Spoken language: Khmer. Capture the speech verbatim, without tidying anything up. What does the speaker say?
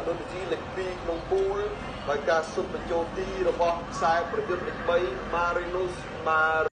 Indonesia លេខ two ក្នុង pool ដោយការស៊ុបបញ្ចូលទីរបស់ខ្សែប្រយុទ្ធលេខ three Marinus Wanewar